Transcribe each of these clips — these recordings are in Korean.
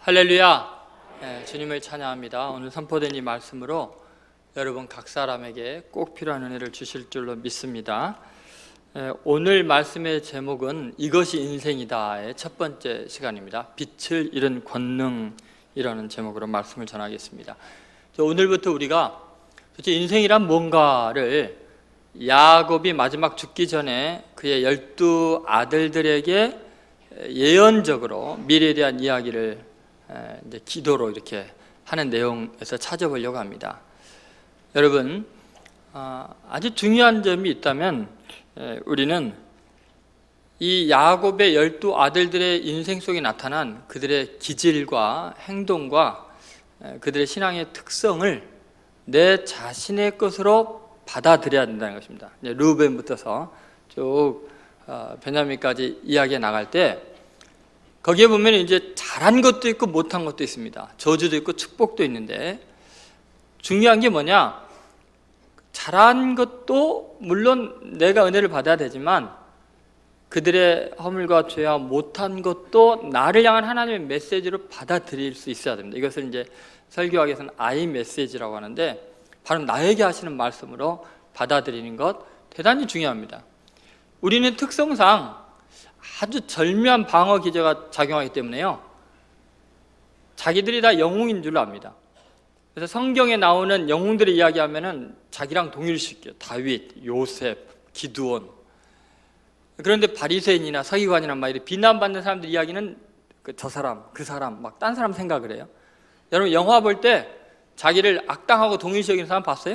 할렐루야. 주님을 찬양합니다. 오늘 선포된 이 말씀으로 여러분 각 사람에게 꼭 필요한 은혜를 주실 줄로 믿습니다. 오늘 말씀의 제목은 이것이 인생이다의 첫 번째 시간입니다. 빛을 잃은 권능이라는 제목으로 말씀을 전하겠습니다. 오늘부터 우리가 도대체 인생이란 뭔가를 야곱이 마지막 죽기 전에 그의 12 아들들에게 예언적으로 미래에 대한 이야기를 이제 기도로 이렇게 하는 내용에서 찾아보려고 합니다. 여러분, 아주 중요한 점이 있다면 우리는 이 야곱의 12 아들들의 인생 속에 나타난 그들의 기질과 행동과 그들의 신앙의 특성을 내 자신의 것으로 받아들여야 된다는 것입니다. 르우벤부터서 쭉 베냐민까지 이야기해 나갈 때 거기에 보면 이제 잘한 것도 있고 못한 것도 있습니다. 저주도 있고 축복도 있는데 중요한 게 뭐냐? 잘한 것도 물론 내가 은혜를 받아야 되지만 그들의 허물과 죄와 못한 것도 나를 향한 하나님의 메시지로 받아들일 수 있어야 됩니다. 이것을 이제 설교학에서는 I 메시지라고 하는데 바로 나에게 하시는 말씀으로 받아들이는 것 대단히 중요합니다. 우리는 특성상 아주 절묘한 방어 기제가 작용하기 때문에요, 자기들이 다 영웅인 줄 압니다. 그래서 성경에 나오는 영웅들의 이야기하면은 자기랑 동일시켜요. 다윗, 요셉, 기드온. 그런데 바리새인이나 서기관이나 막 이렇게 비난받는 사람들 이야기는 저 사람, 그 사람, 막 딴 사람 생각을 해요. 여러분 영화 볼 때 자기를 악당하고 동일시 여기는 사람 봤어요?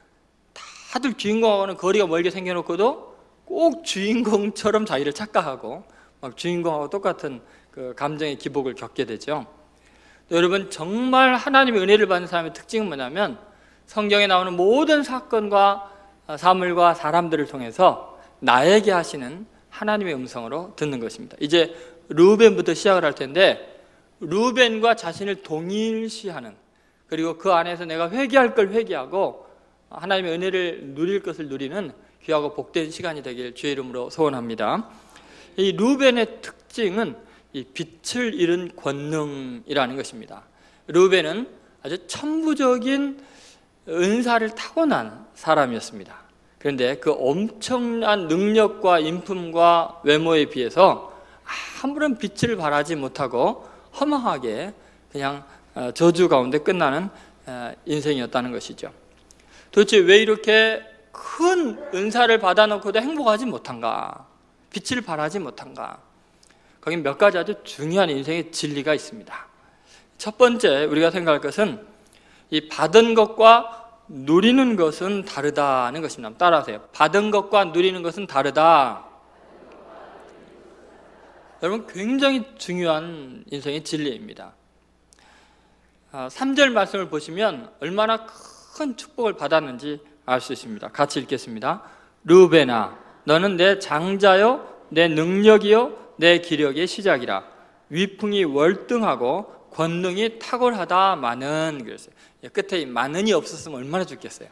다들 주인공하고는 거리가 멀게 생겨놓고도 꼭 주인공처럼 자기를 착각하고 막 주인공하고 똑같은 그 감정의 기복을 겪게 되죠. 여러분 정말 하나님의 은혜를 받는 사람의 특징은 뭐냐면 성경에 나오는 모든 사건과 사물과 사람들을 통해서 나에게 하시는 하나님의 음성으로 듣는 것입니다. 이제 르우벤부터 시작을 할 텐데 르우벤과 자신을 동일시하는, 그리고 그 안에서 내가 회개할 걸 회개하고 하나님의 은혜를 누릴 것을 누리는 귀하고 복된 시간이 되길 주의 이름으로 소원합니다. 이 르우벤의 특징은 이 빛을 잃은 권능이라는 것입니다. 르우벤은 아주 천부적인 은사를 타고난 사람이었습니다. 그런데 그 엄청난 능력과 인품과 외모에 비해서 아무런 빛을 발하지 못하고 허망하게 그냥 저주 가운데 끝나는 인생이었다는 것이죠. 도대체 왜 이렇게 큰 은사를 받아놓고도 행복하지 못한가? 빛을 발하지 못한가? 거긴 몇 가지 아주 중요한 인생의 진리가 있습니다. 첫 번째 우리가 생각할 것은 이 받은 것과 누리는 것은 다르다는 것입니다. 따라하세요. 받은 것과 누리는 것은 다르다. 여러분 굉장히 중요한 인생의 진리입니다. 3절 말씀을 보시면 얼마나 큰 축복을 받았는지 알 수 있습니다. 같이 읽겠습니다. 르우벤아, 너는 내 장자요 내 능력이요 내 기력의 시작이라. 위풍이 월등하고 권능이 탁월하다마는, 그랬어요. 끝에 많은이 없었으면 얼마나 좋겠어요.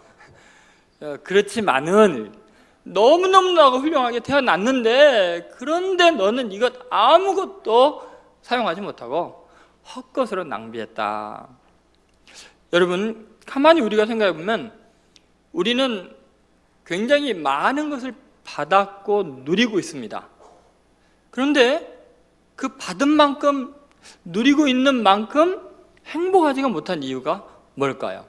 그렇지만은 너무너무나고 훌륭하게 태어났는데 그런데 너는 이것 아무것도 사용하지 못하고 헛것으로 낭비했다. 여러분 가만히 우리가 생각해 보면 우리는 굉장히 많은 것을 받았고 누리고 있습니다. 그런데 그 받은 만큼, 누리고 있는 만큼 행복하지가 못한 이유가 뭘까요?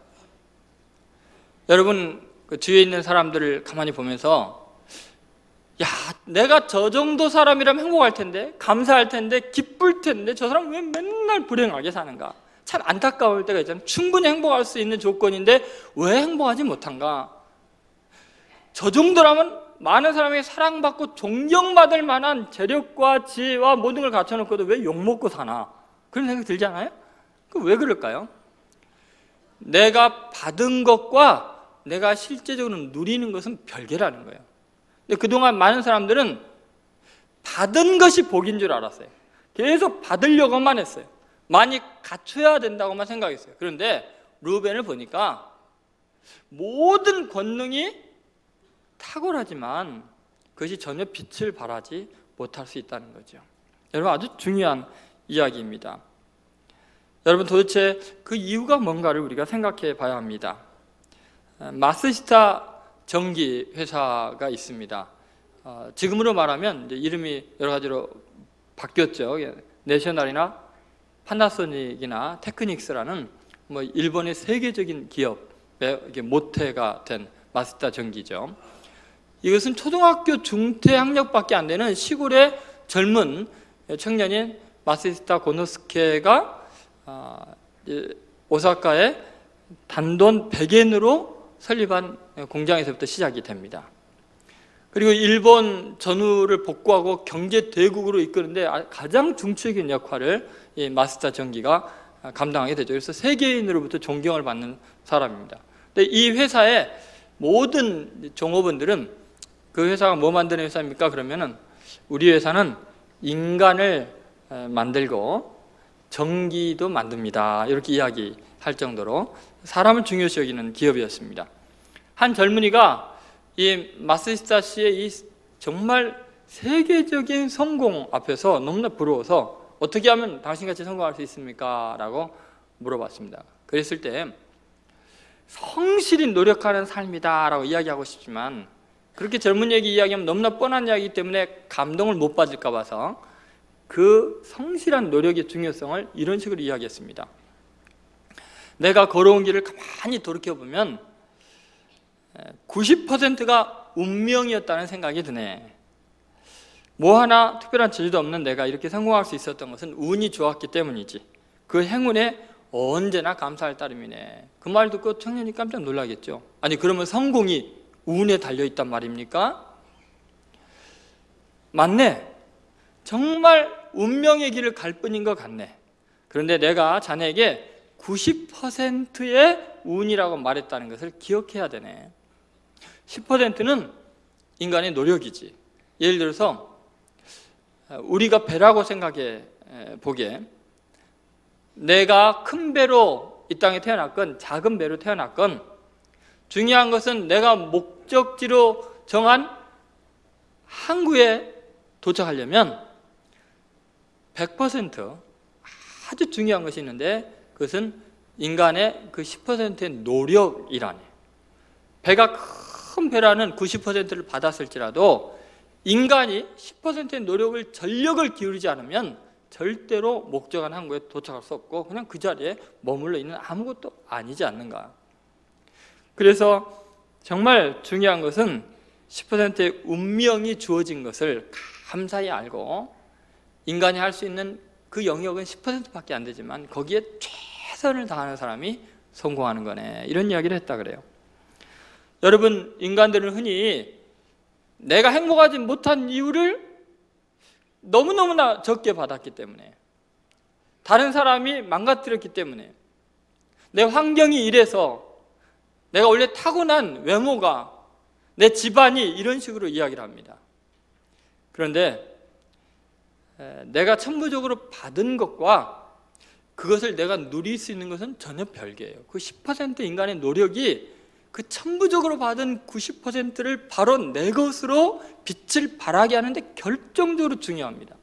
여러분 그 주위에 있는 사람들을 가만히 보면서 야, 내가 저 정도 사람이라면 행복할 텐데, 감사할 텐데, 기쁠 텐데 저 사람 왜 맨날 불행하게 사는가? 참 안타까울 때가 있잖아요. 충분히 행복할 수 있는 조건인데 왜 행복하지 못한가? 저 정도라면 많은 사람에게 사랑받고 존경받을 만한 재력과 지혜와 모든 걸 갖춰놓고도 왜 욕먹고 사나? 그런 생각이 들잖아요? 왜 그럴까요? 내가 받은 것과 내가 실제적으로 누리는 것은 별개라는 거예요. 근데 그동안 많은 사람들은 받은 것이 복인 줄 알았어요. 계속 받으려고만 했어요. 많이 갖춰야 된다고만 생각했어요. 그런데 르우벤을 보니까 모든 권능이 탁월하지만 그것이 전혀 빛을 발하지 못할 수 있다는 거죠. 여러분 아주 중요한 이야기입니다. 여러분, 도대체 그 이유가 뭔가를 우리가 생각해 봐야 합니다. 마스시타 전기 회사가 있습니다. 지금으로 말하면 이제 이름이 여러 가지로 바뀌었죠. 내셔널이나 파나소닉이나 테크닉스라는 일본의 세계적인 기업의 모태가 된 마스시타 전기죠. 이것은 초등학교 중퇴 학력밖에 안 되는 시골의 젊은 청년인 마스시타 고노스케가 오사카의 단돈 100엔으로 설립한 공장에서부터 시작이 됩니다. 그리고 일본 전후를 복구하고 경제 대국으로 이끄는데 가장 중추적인 역할을 이 마스시타 전기가 감당하게 되죠. 그래서 세계인으로부터 존경을 받는 사람입니다. 근데 이 회사의 모든 종업원들은 그 회사가 뭐 만드는 회사입니까? 그러면은 우리 회사는 인간을 만들고 전기도 만듭니다. 이렇게 이야기할 정도로 사람을 중요시 여기는 기업이었습니다. 한 젊은이가 이 마스시타씨의 이 정말 세계적인 성공 앞에서 너무나 부러워서 어떻게 하면 당신같이 성공할 수 있습니까? 라고 물어봤습니다. 그랬을 때 성실히 노력하는 삶이다 라고 이야기하고 싶지만 그렇게 젊은 얘기 이야기하면 너무나 뻔한 이야기이기 때문에 감동을 못 받을까 봐서 그 성실한 노력의 중요성을 이런 식으로 이야기했습니다. 내가 걸어온 길을 가만히 돌이켜보면 90%가 운명이었다는 생각이 드네. 뭐 하나 특별한 재주도 없는 내가 이렇게 성공할 수 있었던 것은 운이 좋았기 때문이지. 그 행운에 언제나 감사할 따름이네. 그 말 듣고 청년이 깜짝 놀라겠죠. 아니, 그러면 성공이 운에 달려있단 말입니까? 맞네. 정말 운명의 길을 갈 뿐인 것 같네. 그런데 내가 자네에게 90%의 운이라고 말했다는 것을 기억해야 되네. 10%는 인간의 노력이지. 예를 들어서 우리가 배라고 생각해 보기에 내가 큰 배로 이 땅에 태어났건 작은 배로 태어났건 중요한 것은 내가 목적지로 정한 항구에 도착하려면 100% 아주 중요한 것이 있는데 그것은 인간의 그 10%의 노력이라네. 배가 큰 배라는 90%를 받았을지라도 인간이 10%의 노력을 전력을 기울이지 않으면 절대로 목적한 항구에 도착할 수 없고 그냥 그 자리에 머물러 있는 아무것도 아니지 않는가. 그래서 정말 중요한 것은 10%의 운명이 주어진 것을 감사히 알고 인간이 할 수 있는 그 영역은 10%밖에 안 되지만 거기에 최선을 다하는 사람이 성공하는 거네. 이런 이야기를 했다 그래요. 여러분, 인간들은 흔히 내가 행복하지 못한 이유를 너무너무나 적게 받았기 때문에, 다른 사람이 망가뜨렸기 때문에, 내 환경이 이래서, 내가 원래 타고난 외모가, 내 집안이 이런 식으로 이야기를 합니다. 그런데 내가 천부적으로 받은 것과 그것을 내가 누릴 수 있는 것은 전혀 별개예요. 그 10% 인간의 노력이 그 천부적으로 받은 90%를 바로 내 것으로 빛을 발하게 하는데 결정적으로 중요합니다.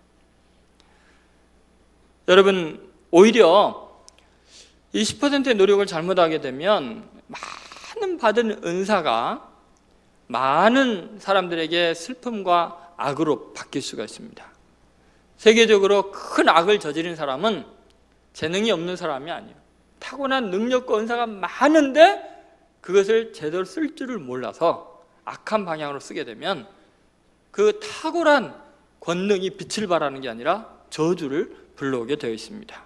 여러분, 오히려 이 10%의 노력을 잘못하게 되면 많은 받은 은사가 많은 사람들에게 슬픔과 악으로 바뀔 수가 있습니다. 세계적으로 큰 악을 저지른 사람은 재능이 없는 사람이 아니에요. 타고난 능력과 은사가 많은데 그것을 제대로 쓸 줄을 몰라서 악한 방향으로 쓰게 되면 그 탁월한 권능이 빛을 발하는 게 아니라 저주를 불러오게 되어 있습니다.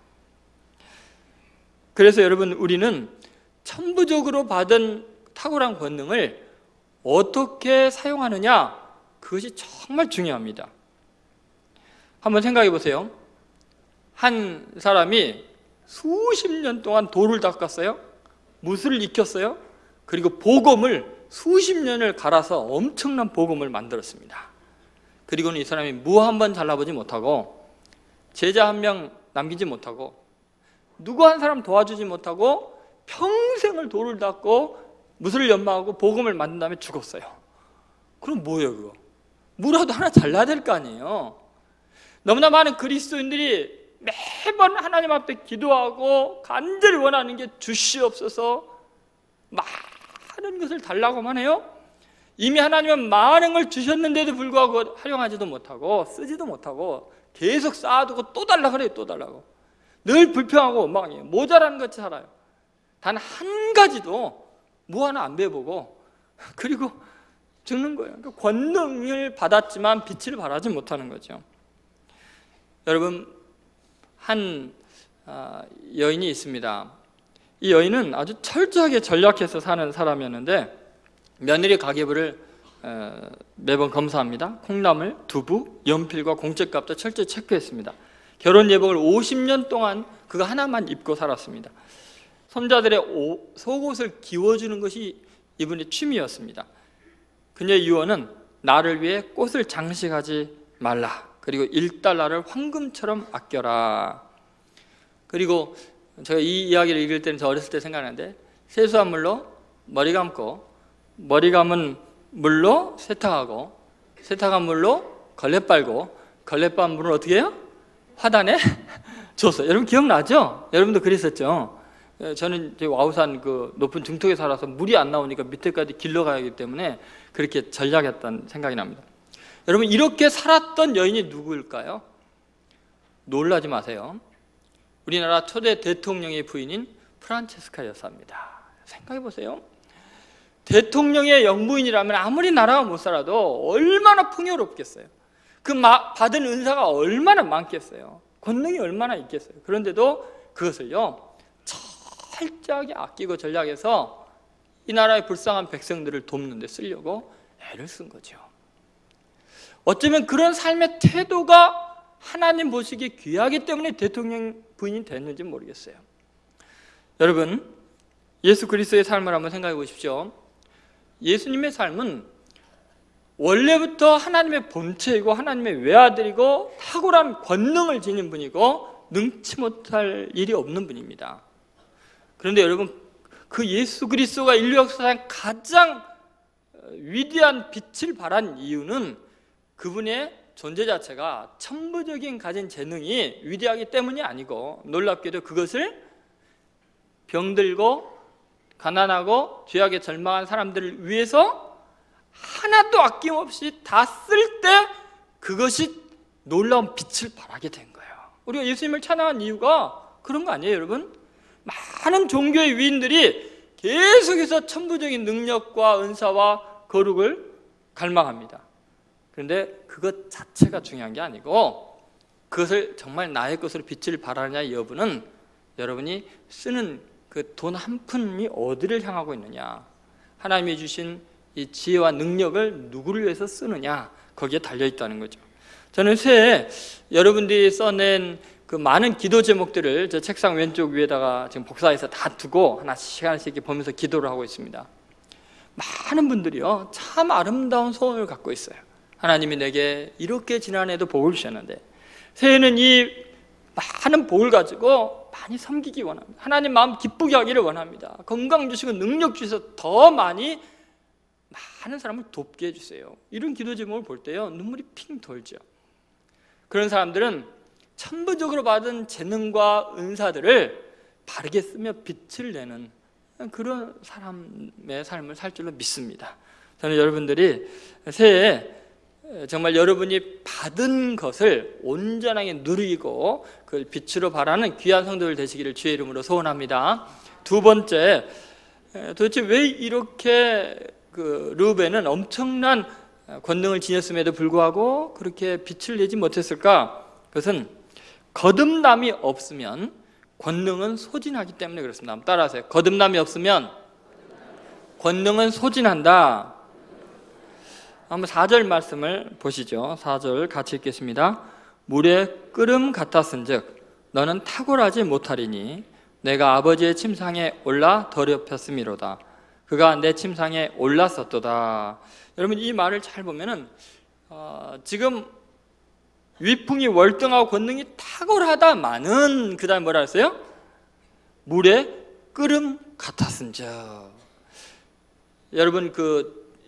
그래서 여러분, 우리는 천부적으로 받은 탁월한 권능을 어떻게 사용하느냐, 그것이 정말 중요합니다. 한번 생각해 보세요. 한 사람이 수십 년 동안 돌을 닦았어요. 무술을 익혔어요. 그리고 복음을 수십 년을 갈아서 엄청난 복음을 만들었습니다. 그리고는 이 사람이 무 한 번 잘라보지 못하고 제자 한 명 남기지 못하고 누구 한 사람 도와주지 못하고 평생을 돌을 닦고 무술을 연마하고 복음을 만든 다음에 죽었어요. 그럼 뭐예요 그거? 무라도 하나 잘라야 될 거 아니에요. 너무나 많은 그리스도인들이 매번 하나님 앞에 기도하고 간절히 원하는 게 주시옵소서, 많은 것을 달라고만 해요. 이미 하나님은 많은 걸 주셨는데도 불구하고 활용하지도 못하고 쓰지도 못하고 계속 쌓아두고 또 달라 그래요. 또 달라고. 늘 불평하고 원망해요. 모자라는 것이 살아요. 단 한 가지도 뭐 하나 안 배워보고 그리고 죽는 거예요. 그러니까 권능을 받았지만 빛을 발하지 못하는 거죠. 여러분, 한 여인이 있습니다. 이 여인은 아주 철저하게 전략해서 사는 사람이었는데 며느리 가계부를 매번 검사합니다. 콩나물, 두부, 연필과 공책값도 철저히 체크했습니다. 결혼 예복을 50년 동안 그거 하나만 입고 살았습니다. 손자들의 속옷을 기워주는 것이 이분의 취미였습니다. 그녀의 유언은 나를 위해 꽃을 장식하지 말라. 그리고 1달러를 황금처럼 아껴라. 그리고 제가 이 이야기를 읽을 때는 저 어렸을 때 생각나는데 세수한 물로 머리 감고 머리 감은 물로 세탁하고 세탁한 물로 걸레 빨고 걸레 빤 물을 어떻게 해요? 화단에 줬어요. 여러분 기억나죠? 여러분도 그랬었죠? 저는 와우산 그 높은 중턱에 살아서 물이 안 나오니까 밑에까지 길러 가야 하기 때문에 그렇게 전략했던 생각이 납니다. 여러분, 이렇게 살았던 여인이 누구일까요? 놀라지 마세요. 우리나라 초대 대통령의 부인인 프란체스카 여사입니다. 생각해 보세요. 대통령의 영부인이라면 아무리 나라가 못 살아도 얼마나 풍요롭겠어요. 그 받은 은사가 얼마나 많겠어요. 권능이 얼마나 있겠어요. 그런데도 그것을요 철저하게 아끼고 전략해서 이 나라의 불쌍한 백성들을 돕는 데 쓰려고 애를 쓴 거죠. 어쩌면 그런 삶의 태도가 하나님 보시기에 귀하기 때문에 대통령 부인이 됐는지 모르겠어요. 여러분, 예수 그리스도의 삶을 한번 생각해 보십시오. 예수님의 삶은 원래부터 하나님의 본체이고 하나님의 외아들이고 탁월한 권능을 지닌 분이고 능치 못할 일이 없는 분입니다. 그런데 여러분, 그 예수 그리스도가 인류 역사상 가장 위대한 빛을 발한 이유는 그분의 존재 자체가 천부적인 가진 재능이 위대하기 때문이 아니고 놀랍게도 그것을 병들고 가난하고 죄악에 절망한 사람들을 위해서 하나도 아낌없이 다 쓸 때 그것이 놀라운 빛을 발하게 된 거예요. 우리가 예수님을 찬양한 이유가 그런 거 아니에요, 여러분? 많은 종교의 위인들이 계속해서 천부적인 능력과 은사와 거룩을 갈망합니다. 그런데 그것 자체가 중요한 게 아니고 그것을 정말 나의 것으로 빛을 발하느냐 여부는 여러분이 쓰는 그 돈 한 푼이 어디를 향하고 있느냐, 하나님이 주신 이 지혜와 능력을 누구를 위해서 쓰느냐, 거기에 달려있다는 거죠. 저는 새해 여러분들이 써낸 그 많은 기도 제목들을 저 책상 왼쪽 위에다가 지금 복사해서 다 두고 하나씩 이렇게 보면서 기도를 하고 있습니다. 많은 분들이요 참 아름다운 소원을 갖고 있어요. 하나님이 내게 이렇게 지난해에도 복을 주셨는데 새해는 이 많은 복을 가지고 많이 섬기기 원합니다. 하나님 마음 기쁘게 하기를 원합니다. 건강 주시고 능력 주셔서 더 많은 사람을 돕게 해주세요. 이런 기도 제목을 볼 때요 눈물이 핑 돌죠. 그런 사람들은 천부적으로 받은 재능과 은사들을 바르게 쓰며 빛을 내는 그런 사람의 삶을 살 줄로 믿습니다. 저는 여러분들이 새해에 정말 여러분이 받은 것을 온전하게 누리고 그걸 빛으로 발하는 귀한 성도들 되시기를 주의 이름으로 소원합니다. 두 번째, 도대체 왜 이렇게 르우벤은 엄청난 권능을 지녔음에도 불구하고 그렇게 빛을 내지 못했을까? 그것은 거듭남이 없으면 권능은 소진하기 때문에 그렇습니다. 한번 따라하세요. 거듭남이 없으면 권능은 소진한다. 한번 4절 말씀을 보시죠. 4절 같이 읽겠습니다. 물에 끓음 같았은즉 너는 탁월하지 못하리니 내가 아버지의 침상에 올라 더럽혔음이로다. 그가 내 침상에 올랐었도다. 여러분 이 말을 잘 보면은 지금 위풍이 월등하고 권능이 탁월하다마는 그 다음에 뭐라 했어요? 물에 끓음 같았은즉. 여러분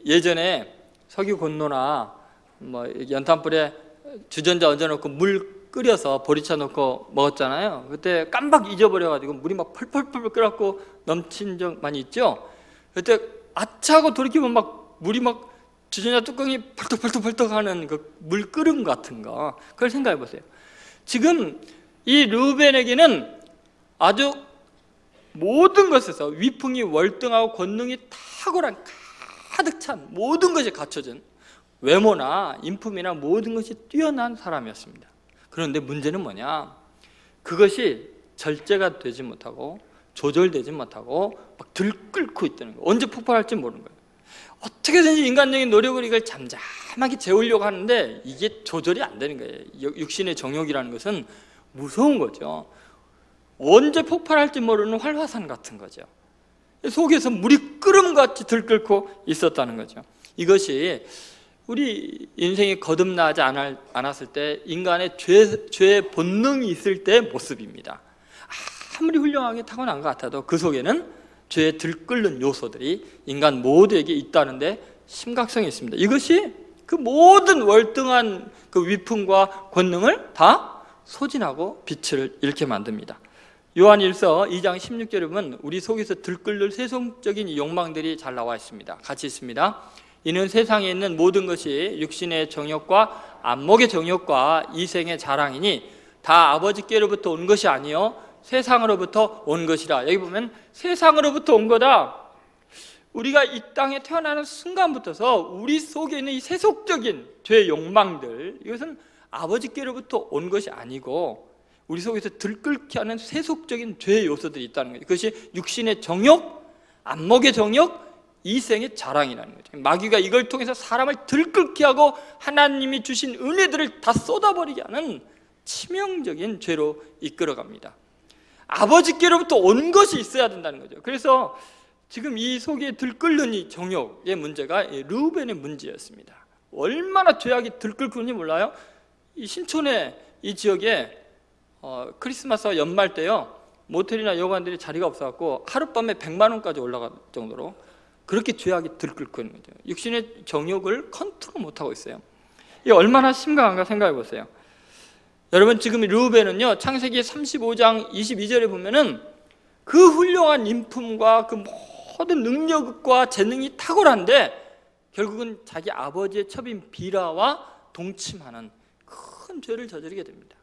예전에 석유 곤로나 연탄불에 주전자 얹어놓고 물 끓여서 보리차 넣고 먹었잖아요. 그때 깜빡 잊어버려가지고 물이 막 펄펄펄 끓었고 넘친 적 많이 있죠. 그때 아차하고 돌이키면 막 물이 막 주전자 뚜껑이 펄떡펄떡 하는 그 물 끓음 같은 거, 그걸 생각해 보세요. 지금 이 르우벤에게는 아주 모든 것에서 위풍이 월등하고 권능이 탁월한 가득 찬 모든 것이 갖춰진 외모나 인품이나 모든 것이 뛰어난 사람이었습니다. 그런데 문제는 뭐냐? 그것이 절제가 되지 못하고 조절되지 못하고 막 들끓고 있다는 거예요. 언제 폭발할지 모르는 거예요. 어떻게든지 인간적인 노력을 이걸 잠잠하게 재우려고 하는데 이게 조절이 안 되는 거예요. 육신의 정욕이라는 것은 무서운 거죠. 언제 폭발할지 모르는 활화산 같은 거죠. 속에서 물이 끓음같이 들끓고 있었다는 거죠. 이것이 우리 인생이 거듭나지 않았을 때 인간의 죄의 본능이 있을 때 모습입니다. 아무리 훌륭하게 타고난 것 같아도 그 속에는 죄에 들끓는 요소들이 인간 모두에게 있다는데 심각성이 있습니다. 이것이 그 모든 월등한 그 위풍과 권능을 다 소진하고 빛을 잃게 만듭니다. 요한 1서 2장 16절에 보면 우리 속에서 들끓는 세속적인 욕망들이 잘 나와 있습니다. 같이 있습니다. 이는 세상에 있는 모든 것이 육신의 정욕과 안목의 정욕과 이생의 자랑이니 다 아버지께로부터 온 것이 아니요 세상으로부터 온 것이라. 여기 보면 세상으로부터 온 거다. 우리가 이 땅에 태어나는 순간부터서 우리 속에 있는 이 세속적인 죄의 욕망들, 이것은 아버지께로부터 온 것이 아니고 우리 속에서 들끓게 하는 세속적인 죄의 요소들이 있다는 거죠. 그것이 육신의 정욕, 안목의 정욕, 이생의 자랑이라는 거죠. 마귀가 이걸 통해서 사람을 들끓게 하고 하나님이 주신 은혜들을 다 쏟아버리게 하는 치명적인 죄로 이끌어갑니다. 아버지께로부터 온 것이 있어야 된다는 거죠. 그래서 지금 이 속에 들끓는 이 정욕의 문제가 르우벤의 문제였습니다. 얼마나 죄악이 들끓고 있는지 몰라요? 이 신촌의 이 지역에 크리스마스와 연말 때요, 모텔이나 여관들이 자리가 없어갖고 하룻밤에 100만 원까지 올라갈 정도로 그렇게 죄악이 들끓고 있는 거죠. 육신의 정욕을 컨트롤 못하고 있어요. 이게 얼마나 심각한가 생각해 보세요. 여러분, 지금 르우벤은요, 창세기 35장 22절에 보면은 그 훌륭한 인품과 그 모든 능력과 재능이 탁월한데 결국은 자기 아버지의 첩인 비라와 동침하는 큰 죄를 저지르게 됩니다.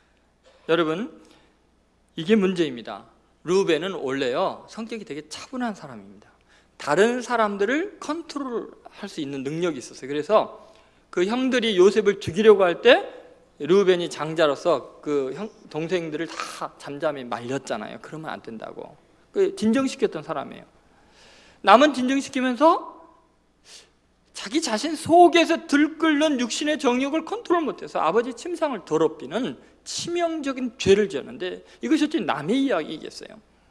여러분, 이게 문제입니다. 르우벤은 원래요, 성격이 되게 차분한 사람입니다. 다른 사람들을 컨트롤할 수 있는 능력이 있었어요. 그래서 그 형들이 요셉을 죽이려고 할 때 르우벤이 장자로서 그 동생들을 다 잠잠히 말렸잖아요. 그러면 안 된다고. 진정시켰던 사람이에요. 남은 진정시키면서 자기 자신 속에서 들끓는 육신의 정욕을 컨트롤 못해서 아버지 침상을 더럽히는 치명적인 죄를 지었는데 이것이 어찌 남의 이야기겠어요.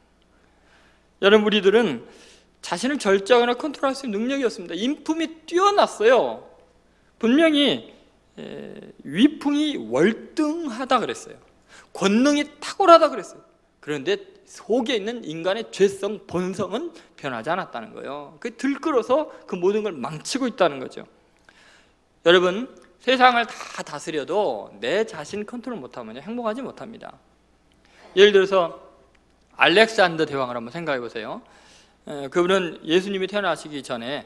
여러분, 우리들은 자신을 절제하거나 컨트롤할 수 있는 능력이 없습니다. 인품이 뛰어났어요. 분명히 위풍이 월등하다 그랬어요. 권능이 탁월하다 그랬어요. 그런데 속에 있는 인간의 죄성, 본성은 변하지 않았다는 거예요. 그 들끓어서 그 모든 걸 망치고 있다는 거죠. 여러분, 세상을 다 다스려도 내 자신 컨트롤 못하면 행복하지 못합니다. 예를 들어서 알렉산더 대왕을 한번 생각해 보세요. 그분은 예수님이 태어나시기 전에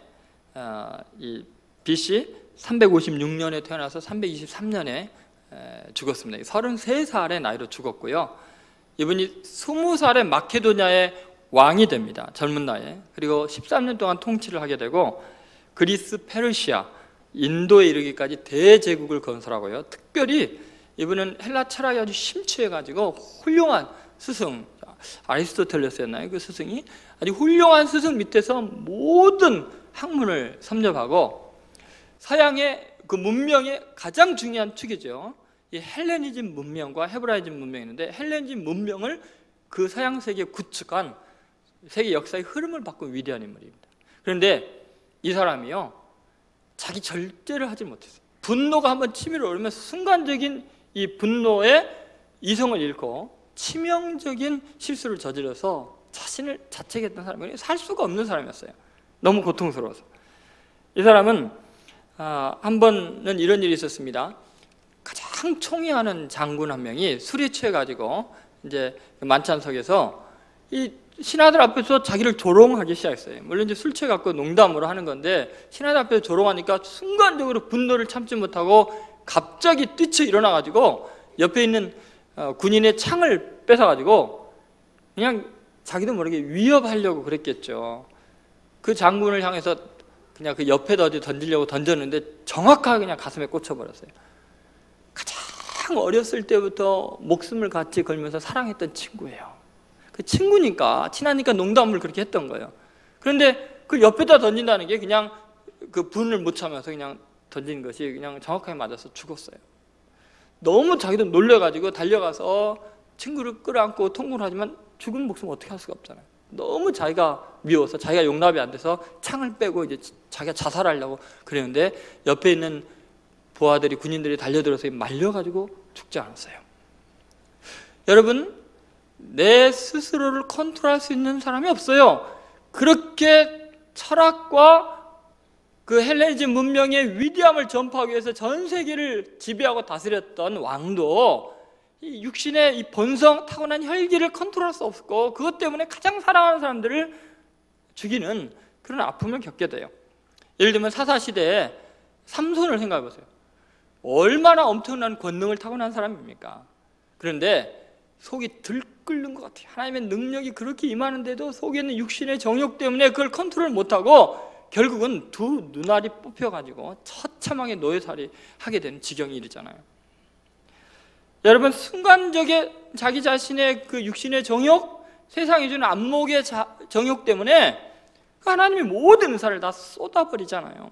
이 BC 356년에 태어나서 323년에 죽었습니다. 33살의 나이로 죽었고요. 이분이 20살에 마케도냐의 왕이 됩니다. 젊은 나이에. 그리고 13년 동안 통치를 하게 되고 그리스, 페르시아, 인도에 이르기까지 대제국을 건설하고요. 특별히 이분은 헬라 철학이 아주 심취해가지고 훌륭한 스승, 아리스토텔레스였나요? 그 스승이 아주 훌륭한 스승 밑에서 모든 학문을 섭렵하고 서양의 그 문명의 가장 중요한 축이죠. 이 헬레니즘 문명과 헤브라이즘 문명이 있는데 헬레니즘 문명을 그 서양 세계에 구축한 세계 역사의 흐름을 바꾼 위대한 인물입니다. 그런데 이 사람이요, 자기 절제를 하지 못했어요. 분노가 한번 치밀어 오르면서 순간적인 이 분노에 이성을 잃고 치명적인 실수를 저질러서 자신을 자책했던 사람이 살 수가 없는 사람이었어요. 너무 고통스러워서. 이 사람은 한 번은 이런 일이 있었습니다. 가장 상총이 하는 장군 한 명이 술에 취해가지고 이제 만찬석에서 이 신하들 앞에서 자기를 조롱하기 시작했어요. 물론 이제 술 취해갖고 농담으로 하는 건데 신하들 앞에서 조롱하니까 순간적으로 분노를 참지 못하고 갑자기 뛰쳐 일어나가지고 옆에 있는 군인의 창을 뺏어가지고 그냥 자기도 모르게 위협하려고 그랬겠죠. 그 장군을 향해서 그냥 그 옆에다 어디 던지려고 던졌는데 정확하게 그냥 가슴에 꽂혀버렸어요. 가장 어렸을 때부터 목숨을 같이 걸면서 사랑했던 친구예요. 그 친구니까 친하니까 농담을 그렇게 했던 거예요. 그런데 그 옆에다 던진다는 게 그냥 그 분을 못 참아서 그냥 던진 것이 그냥 정확하게 맞아서 죽었어요. 너무 자기도 놀래가지고 달려가서 친구를 끌어안고 통곡을 하지만 죽은 목숨 어떻게 할 수가 없잖아요. 너무 자기가 미워서 자기가 용납이 안 돼서 창을 빼고 이제 자기가 자살하려고 그랬는데 옆에 있는 부하들이 군인들이 달려들어서 말려가지고 죽지 않았어요. 여러분, 내 스스로를 컨트롤할 수 있는 사람이 없어요. 그렇게 철학과 그 헬레니즘 문명의 위대함을 전파하기 위해서 전 세계를 지배하고 다스렸던 왕도 이 육신의 이 본성, 타고난 혈기를 컨트롤할 수 없고 그것 때문에 가장 사랑하는 사람들을 죽이는 그런 아픔을 겪게 돼요. 예를 들면 사사시대에 삼손을 생각해 보세요. 얼마나 엄청난 권능을 타고난 사람입니까? 그런데 속이 들끓는 것 같아요. 하나님의 능력이 그렇게 임하는데도 속에 있는 육신의 정욕 때문에 그걸 컨트롤 못하고 결국은 두 눈알이 뽑혀가지고 처참하게 노예살이 하게 되는 지경이 이르잖아요. 여러분, 순간적인 자기 자신의 그 육신의 정욕, 세상이 주는 안목의 정욕 때문에 하나님의 모든 은사를 다 쏟아버리잖아요.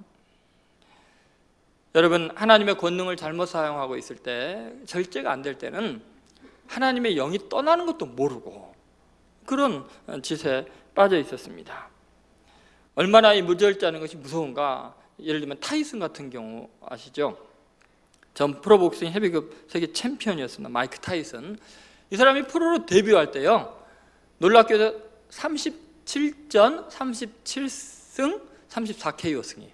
여러분, 하나님의 권능을 잘못 사용하고 있을 때, 절제가 안 될 때는 하나님의 영이 떠나는 것도 모르고 그런 짓에 빠져 있었습니다. 얼마나 이 무절제하는 것이 무서운가. 예를 들면 타이슨 같은 경우 아시죠? 전 프로복싱 헤비급 세계 챔피언이었습니다. 마이크 타이슨. 이 사람이 프로로 데뷔할 때요, 놀랍게도 37전 37승 34KO 승이에요.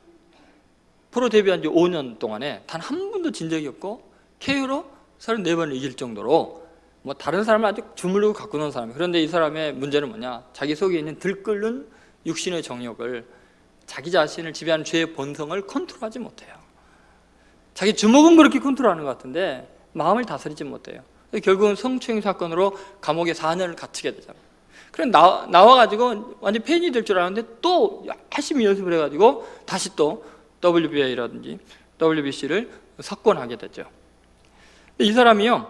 프로 데뷔한 지 5년 동안에 단 한 번도 진 적이 없고 KO로 34번을 이길 정도로 뭐 다른 사람을 아주 주물르고 갖고 노는 사람이에요. 그런데 이 사람의 문제는 뭐냐? 자기 속에 있는 들끓는 육신의 정욕을, 자기 자신을 지배하는 죄의 본성을 컨트롤하지 못해요. 자기 주먹은 그렇게 컨트롤하는 것 같은데 마음을 다스리지 못해요. 결국은 성추행 사건으로 감옥에 4년을 갇히게 되잖아요. 그래 나와가지고 완전 팬이 될 줄 알았는데 또 열심히 연습을 해가지고 다시 또 WBA라든지 WBC를 석권하게 되죠. 이 사람이요,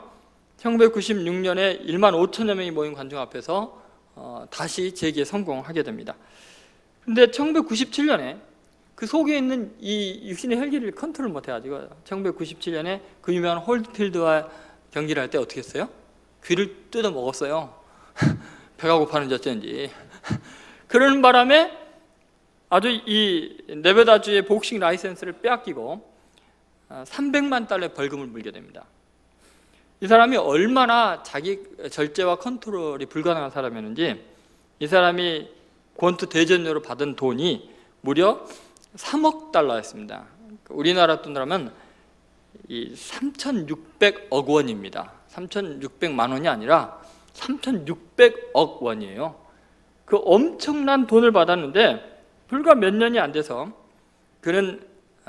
1996년에 1만 5천여 명이 모인 관중 앞에서 다시 재기에 성공하게 됩니다. 근데 1997년에 그 속에 있는 이 육신의 혈기를 컨트롤 못해가지고 1997년에 그 유명한 홀드필드와 경기를 할 때 어떻게 했어요? 귀를 뜯어 먹었어요. 배가 고파는지 어쩐지. 그러는 바람에 아주 이 네바다주의 복싱 라이센스를 빼앗기고 300만 달러의 벌금을 물게 됩니다. 이 사람이 얼마나 자기 절제와 컨트롤이 불가능한 사람이었는지, 이 사람이 권투 대전료로 받은 돈이 무려 3억 달러였습니다. 우리나라 돈으로 하면 이 3,600억 원입니다. 3,600만 원이 아니라 3,600억 원이에요. 그 엄청난 돈을 받았는데 불과 몇 년이 안 돼서 그는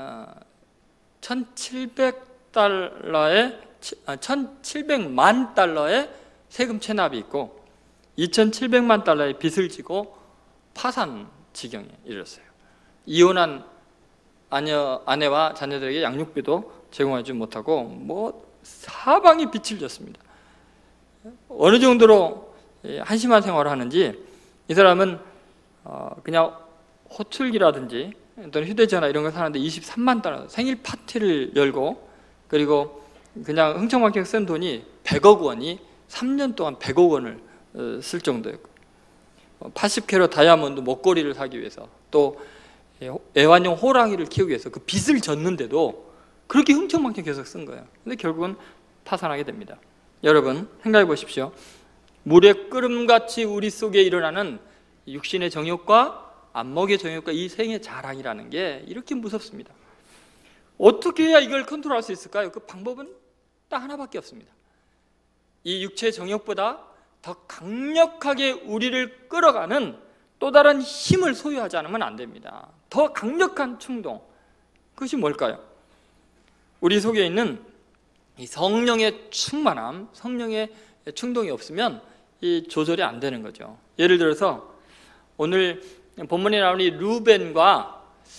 1,700만 달러의 세금 체납이 있고 2,700만 달러의 빚을 지고 파산 지경에 이르렀어요. 이혼한 아내와 자녀들에게 양육비도 제공하지 못하고 뭐 사방이 빛을 졌습니다. 어느 정도로 한심한 생활을 하는지 이 사람은 그냥 호출기라든지 또는 휴대전화 이런 걸 사는데 23만 달러 생일 파티를 열고, 그리고 그냥 흥청망청 쓴 돈이 100억 원이 3년 동안 100억 원을 쓸 정도였고, 80캐럿 다이아몬드 목걸이를 사기 위해서, 또 애완용 호랑이를 키우기 위해서 그 빚을 졌는데도 그렇게 흥청망청 계속 쓴 거예요. 근데 결국은 파산하게 됩니다. 여러분 생각해 보십시오. 물의 끓음같이 우리 속에 일어나는 육신의 정욕과 안목의 정욕과 이 생의 자랑이라는 게 이렇게 무섭습니다. 어떻게 해야 이걸 컨트롤할 수 있을까요? 그 방법은 딱 하나밖에 없습니다. 이 육체의 정욕보다 더 강력하게 우리를 끌어가는 또 다른 힘을 소유하지 않으면 안 됩니다. 더 강력한 충동, 그것이 뭘까요? 우리 속에 있는 이 성령의 충만함, 성령의 충동이 없으면 이 조절이 안 되는 거죠. 예를 들어서 오늘 본문에 나오는 이 루벤과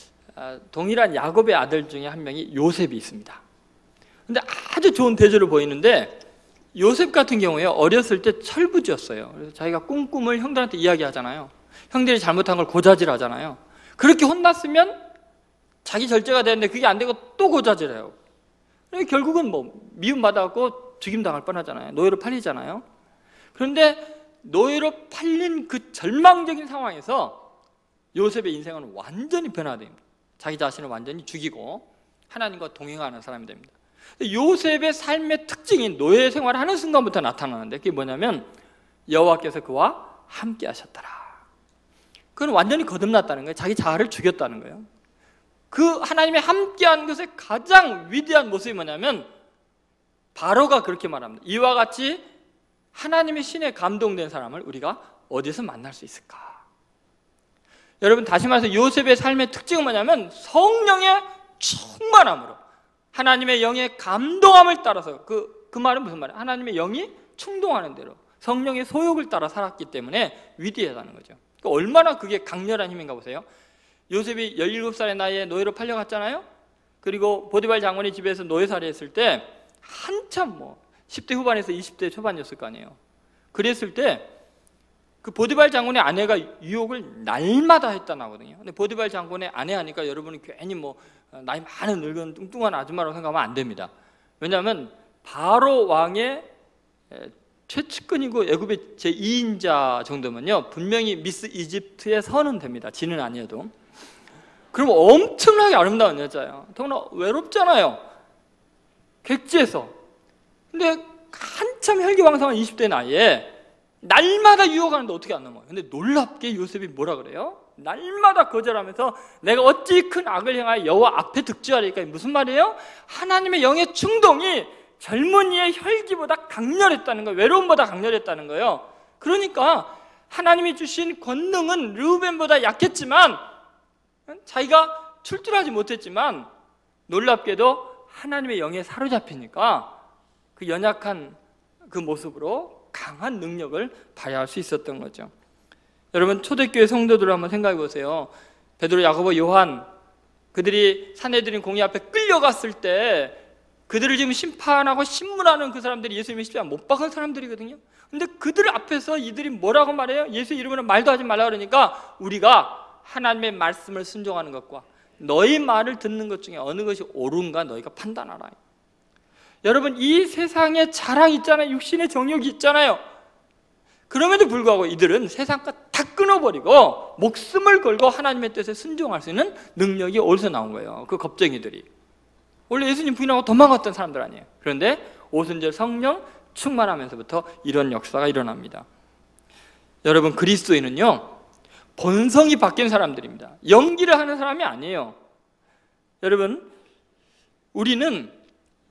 동일한 야곱의 아들 중에 한 명이 요셉이 있습니다. 근데 아주 좋은 대조를 보이는데, 요셉 같은 경우에 어렸을 때 철부지였어요. 그래서 자기가 꿈을 형들한테 이야기하잖아요. 형들이 잘못한 걸 고자질 하잖아요. 그렇게 혼났으면 자기 절제가 되는데 그게 안 되고 또 고자질해요. 결국은 미움받아갖고 죽임당할 뻔하잖아요. 노예로 팔리잖아요. 그런데 노예로 팔린 그 절망적인 상황에서 요셉의 인생은 완전히 변화됩니다. 자기 자신을 완전히 죽이고 하나님과 동행하는 사람이 됩니다. 요셉의 삶의 특징인 노예 생활을 하는 순간부터 나타나는데, 그게 뭐냐면 여호와께서 그와 함께 하셨더라. 그건 완전히 거듭났다는 거예요. 자기 자아를 죽였다는 거예요. 그 하나님의 함께한 것의 가장 위대한 모습이 뭐냐면, 바로가 그렇게 말합니다. 이와 같이 하나님의 신에 감동된 사람을 우리가 어디서 만날 수 있을까? 여러분, 다시 말해서 요셉의 삶의 특징은 뭐냐면 성령의 충만함으로, 하나님의 영의 감동함을 따라서, 그 말은 무슨 말이에요? 하나님의 영이 충동하는 대로 성령의 소욕을 따라 살았기 때문에 위대하다는 거죠. 그러니까 얼마나 그게 강렬한 힘인가 보세요. 요셉이 17살의 나이에 노예로 팔려갔잖아요. 그리고 보디발 장군의 집에서 노예살이 했을 때 한참 10대 후반에서 20대 초반이었을 거 아니에요. 그랬을 때 그 보디발 장군의 아내가 유혹을 날마다 했다는 하거든요. 근데 보디발 장군의 아내 하니까 여러분이 괜히 나이 많은 늙은 뚱뚱한 아줌마라고 생각하면 안 됩니다. 왜냐하면 바로 왕의 최측근이고 애굽의 제2인자 정도면요, 분명히 미스 이집트의 선은 됩니다. 지는 아니어도. 그럼 엄청나게 아름다운 여자예요. 더구나 외롭잖아요. 객지에서. 근데 한참 혈기왕성한 20대 나이에 날마다 유혹하는데 어떻게 안 넘어요? 근데 놀랍게 요셉이 뭐라 그래요? 날마다 거절하면서 내가 어찌 큰 악을 행하여 여호와 앞에 득죄하리까? 무슨 말이에요? 하나님의 영의 충동이 젊은이의 혈기보다 강렬했다는 거예요. 외로움보다 강렬했다는 거예요. 그러니까 하나님이 주신 권능은 르우벤보다 약했지만, 자기가 출두하지 못했지만 놀랍게도 하나님의 영에 사로잡히니까 그 연약한 그 모습으로 강한 능력을 발휘할 수 있었던 거죠. 여러분, 초대교회 성도들을 한번 생각해 보세요. 베드로, 야고보, 요한, 그들이 산헤드린 공의 앞에 끌려갔을 때 그들을 지금 심판하고 신문하는 그 사람들이 예수님의 십자가 못 박은 사람들이거든요. 근데 그들 앞에서 이들이 뭐라고 말해요? 예수 이름으로 말도 하지 말라 그러니까 우리가 하나님의 말씀을 순종하는 것과 너희 말을 듣는 것 중에 어느 것이 옳은가 너희가 판단하라. 여러분, 이 세상에 자랑이 있잖아요. 육신의 정욕이 있잖아요. 그럼에도 불구하고 이들은 세상과 다 끊어버리고 목숨을 걸고 하나님의 뜻에 순종할 수 있는 능력이 어디서 나온 거예요? 그 겁쟁이들이. 원래 예수님 부인하고 도망갔던 사람들 아니에요. 그런데 오순절 성령 충만하면서부터 이런 역사가 일어납니다. 여러분, 그리스도인은요, 본성이 바뀐 사람들입니다. 연기를 하는 사람이 아니에요. 여러분, 우리는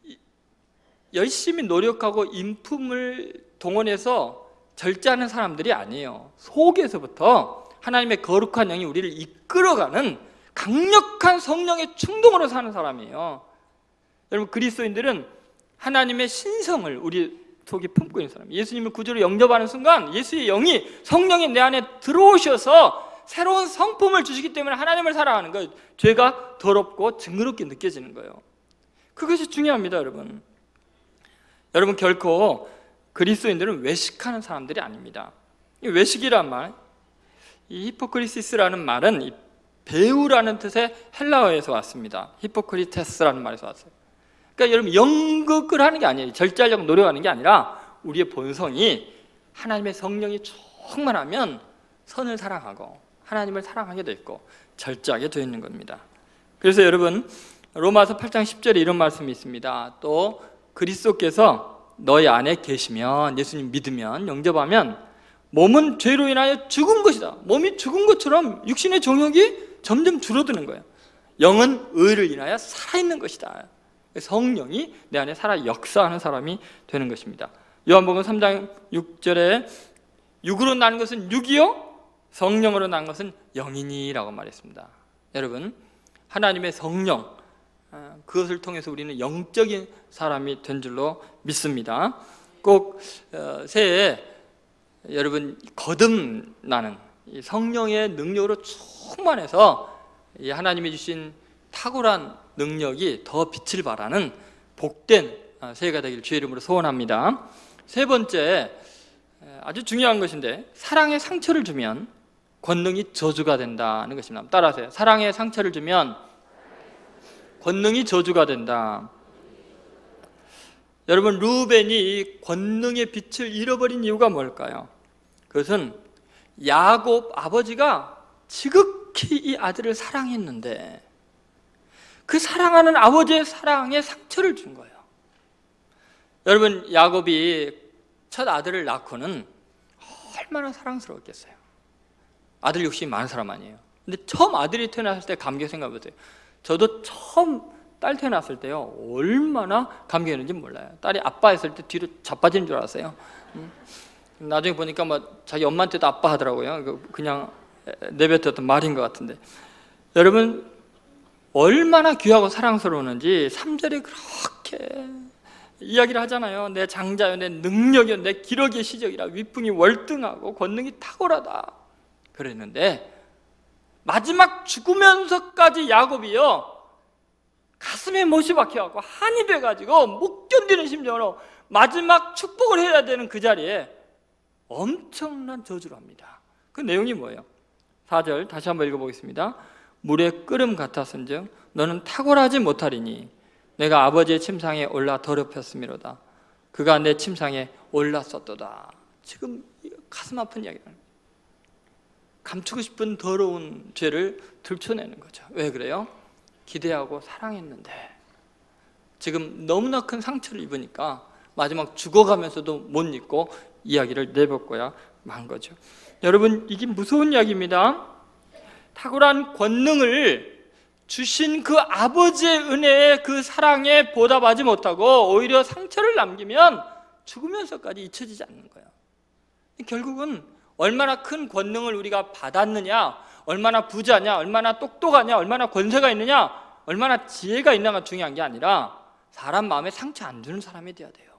열심히 노력하고 인품을 동원해서 절제하는 사람들이 아니에요. 속에서부터 하나님의 거룩한 영이 우리를 이끌어가는 강력한 성령의 충동으로 사는 사람이에요. 여러분, 그리스도인들은 하나님의 신성을 우리 속에 품고 있는 사람이에요. 예수님을 구주로 영접하는 순간 예수의 영이, 성령이 내 안에 들어오셔서 새로운 성품을 주시기 때문에 하나님을 사랑하는 거예요. 죄가 더럽고 징그럽게 느껴지는 거예요. 그것이 중요합니다, 여러분. 여러분, 결코 그리스도인들은 외식하는 사람들이 아닙니다. 이 외식이란 말, 이 히포크리시스라는 말은 이 배우라는 뜻의 헬라어에서 왔습니다. 히포크리테스라는 말에서 왔어요. 그러니까 여러분, 연극을 하는 게 아니에요. 절제하려고 노력하는 게 아니라 우리의 본성이 하나님의 성령이 충만하면 선을 사랑하고 하나님을 사랑하게 돼 있고 절제하게 되어 있는 겁니다. 그래서 여러분, 로마서 8장 10절에 이런 말씀이 있습니다. 또 그리스도께서 너희 안에 계시면, 예수님 믿으면, 영접하면 몸은 죄로 인하여 죽은 것이다. 몸이 죽은 것처럼 육신의 정욕이 점점 줄어드는 거예요. 영은 의를 인하여 살아있는 것이다. 성령이 내 안에 살아 역사하는 사람이 되는 것입니다. 요한복음 3장 6절에 육으로 난 것은 육이요 성령으로 난 것은 영이니라고 말했습니다. 여러분, 하나님의 성령, 그것을 통해서 우리는 영적인 사람이 된 줄로 믿습니다. 꼭 새해에 여러분 거듭나는 이 성령의 능력으로 충만해서 이 하나님이 주신 탁월한 능력이 더 빛을 발하는 복된 새해가 되길 주의 이름으로 소원합니다. 세 번째, 아주 중요한 것인데, 사랑의 상처를 주면 권능이 저주가 된다는 것입니다. 따라하세요. 사랑의 상처를 주면 권능이 저주가 된다. 여러분, 루벤이 권능의 빛을 잃어버린 이유가 뭘까요? 그것은 야곱 아버지가 지극히 이 아들을 사랑했는데 그 사랑하는 아버지의 사랑에 상처를 준 거예요. 여러분, 야곱이 첫 아들을 낳고는 얼마나 사랑스러웠겠어요. 아들 욕심이 많은 사람 아니에요. 근데 처음 아들이 태어났을 때 감격 생각해보세요. 저도 처음 딸 태어났을 때요, 얼마나 감격했는지 몰라요. 딸이 아빠 했을 때 뒤로 자빠지는 줄 알았어요. 나중에 보니까 뭐 자기 엄마한테도 아빠 하더라고요. 그냥 내뱉었던 말인 것 같은데, 여러분 얼마나 귀하고 사랑스러웠는지 3절에 그렇게 이야기를 하잖아요. 내 장자여, 내 능력이여, 내 기력의 시적이라, 위풍이 월등하고 권능이 탁월하다 그랬는데, 마지막 죽으면서까지 야곱이요 가슴에 못이 박혀갖고 한이 돼가지고 못 견디는 심정으로 마지막 축복을 해야 되는 그 자리에 엄청난 저주를 합니다. 그 내용이 뭐예요? 4절 다시 한번 읽어보겠습니다. 물의 끓음 같았은즉 너는 탁월하지 못하리니 내가 아버지의 침상에 올라 더럽혔음이로다. 그가 내 침상에 올랐었도다. 지금 가슴 아픈 이야기입니다. 감추고 싶은 더러운 죄를 들춰내는 거죠. 왜 그래요? 기대하고 사랑했는데 지금 너무나 큰 상처를 입으니까 마지막 죽어가면서도 못 잊고 이야기를 내뱉고야 만 거죠. 여러분, 이게 무서운 이야기입니다. 탁월한 권능을 주신 그 아버지의 은혜에, 그 사랑에 보답하지 못하고 오히려 상처를 남기면 죽으면서까지 잊혀지지 않는 거예요. 결국은 얼마나 큰 권능을 우리가 받았느냐, 얼마나 부자냐, 얼마나 똑똑하냐, 얼마나 권세가 있느냐, 얼마나 지혜가 있느냐가 중요한 게 아니라 사람 마음에 상처 안 주는 사람이 돼야 돼요.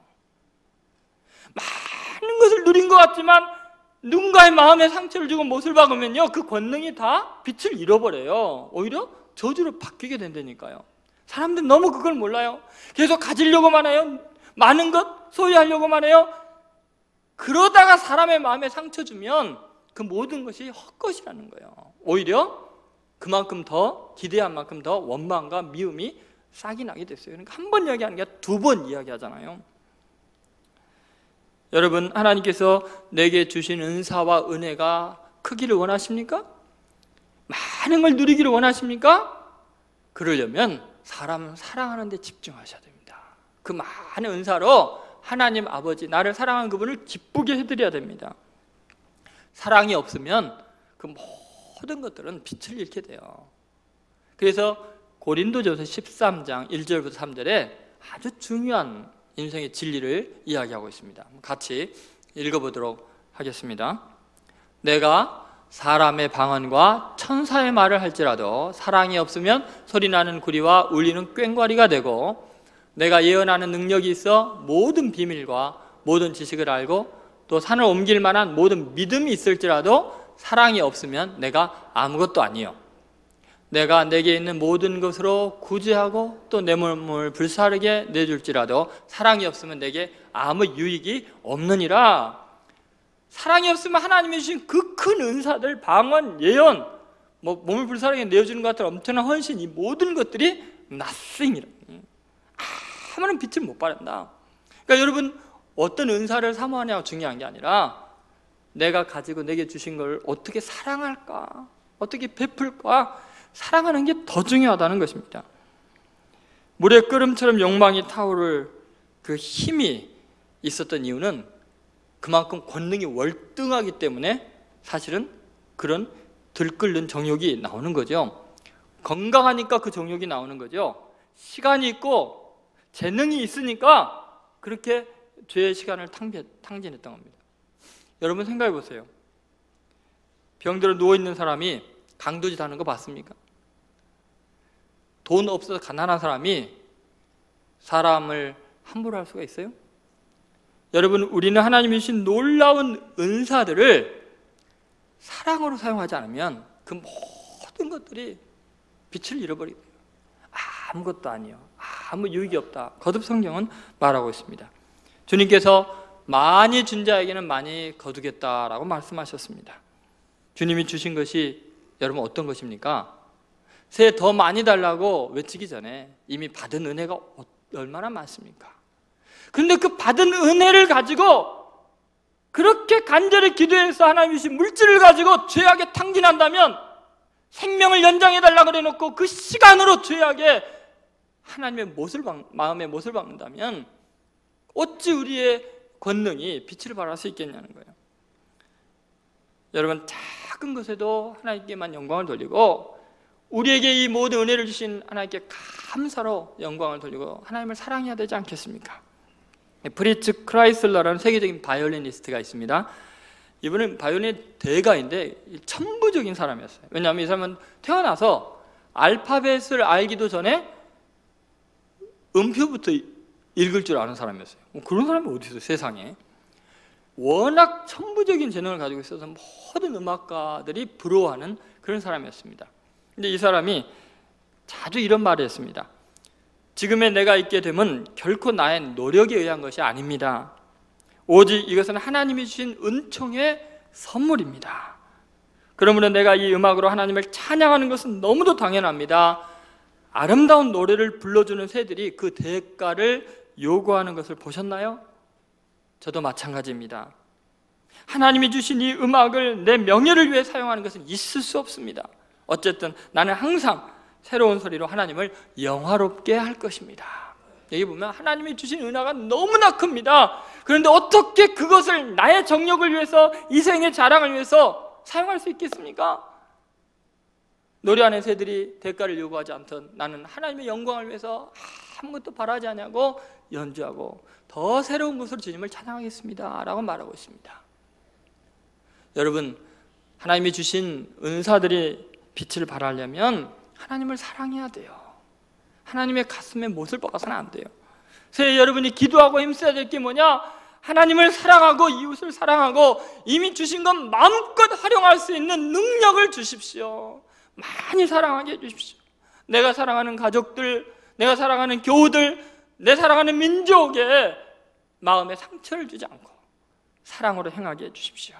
많은 것을 누린 것 같지만 누군가의 마음에 상처를 주고 못을 박으면요, 그 권능이 다 빛을 잃어버려요. 오히려 저주로 바뀌게 된다니까요. 사람들은 너무 그걸 몰라요. 계속 가지려고만 해요. 많은 것 소유하려고만 해요. 그러다가 사람의 마음에 상처 주면 그 모든 것이 헛것이라는 거예요. 오히려 그만큼 더 기대한 만큼 더 원망과 미움이 싹이 나게 됐어요. 그러니까 한 번 이야기하는 게 두 번 이야기하잖아요. 여러분, 하나님께서 내게 주신 은사와 은혜가 크기를 원하십니까? 많은 걸 누리기를 원하십니까? 그러려면 사람을 사랑하는 데 집중하셔야 됩니다. 그 많은 은사로 하나님 아버지, 나를 사랑하는 그분을 기쁘게 해드려야 됩니다. 사랑이 없으면 그 모든 것들은 빛을 잃게 돼요. 그래서 고린도전서 13장 1절부터 3절에 아주 중요한 인생의 진리를 이야기하고 있습니다. 같이 읽어보도록 하겠습니다. 내가 사람의 방언과 천사의 말을 할지라도 사랑이 없으면 소리나는 구리와 울리는 꽹과리가 되고, 내가 예언하는 능력이 있어 모든 비밀과 모든 지식을 알고 또 산을 옮길 만한 모든 믿음이 있을지라도 사랑이 없으면 내가 아무것도 아니요, 내가 내게 있는 모든 것으로 구제하고 또 내 몸을 불사르게 내줄지라도 사랑이 없으면 내게 아무 유익이 없느니라. 사랑이 없으면 하나님이 주신 그 큰 은사들, 방언, 예언, 몸을 불사르게 내어주는 것 같은 엄청난 헌신, 이 모든 것들이 nothing이라, 아무런 빛을 못 발한다. 그러니까 여러분, 어떤 은사를 사모하냐가 중요한 게 아니라 내가 가지고 내게 주신 걸 어떻게 사랑할까, 어떻게 베풀까, 사랑하는 게 더 중요하다는 것입니다. 물의 끓음처럼 욕망이 타오를 그 힘이 있었던 이유는 그만큼 권능이 월등하기 때문에 사실은 그런 들끓는 정욕이 나오는 거죠. 건강하니까 그 정욕이 나오는 거죠. 시간이 있고 재능이 있으니까 그렇게 죄의 시간을 탕진했던 겁니다. 여러분 생각해 보세요. 병들어 누워있는 사람이 강도짓 하는 거 봤습니까? 돈 없어서 가난한 사람이 사람을 함부로 할 수가 있어요? 여러분, 우리는 하나님이 주신 놀라운 은사들을 사랑으로 사용하지 않으면 그 모든 것들이 빛을 잃어버리게 돼요. 아무것도 아니에요. 아무 유익이 없다. 거듭 성경은 말하고 있습니다. 주님께서 많이 준 자에게는 많이 거두겠다라고 말씀하셨습니다. 주님이 주신 것이 여러분 어떤 것입니까? 새해 더 많이 달라고 외치기 전에 이미 받은 은혜가 얼마나 많습니까? 그런데 그 받은 은혜를 가지고 그렇게 간절히 기도해서 하나님이 주신 물질을 가지고 죄악에 탕진한다면, 생명을 연장해달라고 그래놓고 그 시간으로 죄악에 하나님의 마음의 못을 박는다면 어찌 우리의 권능이 빛을 발할 수 있겠냐는 거예요. 여러분, 작은 것에도 하나님께만 영광을 돌리고 우리에게 이 모든 은혜를 주신 하나님께 감사로 영광을 돌리고 하나님을 사랑해야 되지 않겠습니까? 프리츠 크라이슬러라는 세계적인 바이올리니스트가 있습니다. 이분은 바이올린 대가인데 천부적인 사람이었어요. 왜냐하면 이 사람은 태어나서 알파벳을 알기도 전에 음표부터 읽을 줄 아는 사람이었어요. 그런 사람이 어디 있어요, 세상에. 워낙 천부적인 재능을 가지고 있어서 모든 음악가들이 부러워하는 그런 사람이었습니다. 근데 이 사람이 자주 이런 말을 했습니다. 지금의 내가 있게 됨은 결코 나의 노력에 의한 것이 아닙니다. 오직 이것은 하나님이 주신 은총의 선물입니다. 그러므로 내가 이 음악으로 하나님을 찬양하는 것은 너무도 당연합니다. 아름다운 노래를 불러주는 새들이 그 대가를 요구하는 것을 보셨나요? 저도 마찬가지입니다. 하나님이 주신 이 음악을 내 명예를 위해 사용하는 것은 있을 수 없습니다. 어쨌든 나는 항상 새로운 소리로 하나님을 영화롭게 할 것입니다. 여기 보면 하나님이 주신 은혜가 너무나 큽니다. 그런데 어떻게 그것을 나의 정력을 위해서, 이생의 자랑을 위해서 사용할 수 있겠습니까? 노래하는 새들이 대가를 요구하지 않던 나는 하나님의 영광을 위해서 아무것도 바라지 않냐고 연주하고 더 새로운 것으로 주님을 찬양하겠습니다 라고 말하고 있습니다. 여러분, 하나님이 주신 은사들이 빛을 발하려면 하나님을 사랑해야 돼요. 하나님의 가슴에 못을 박아서는 안 돼요. 새해 여러분이 기도하고 힘써야 될 게 뭐냐? 하나님을 사랑하고 이웃을 사랑하고 이미 주신 것 마음껏 활용할 수 있는 능력을 주십시오. 많이 사랑하게 해주십시오. 내가 사랑하는 가족들, 내가 사랑하는 교우들, 내 사랑하는 민족에 마음에 상처를 주지 않고 사랑으로 행하게 해주십시오.